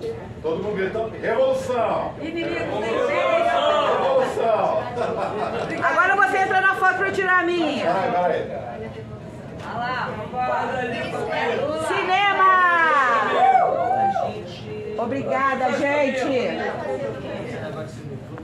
Todo mundo gritando, revolução! Revolução! Agora você entra na foto pra eu tirar a minha. Vai. Olha lá. Cinema! Obrigada, gente.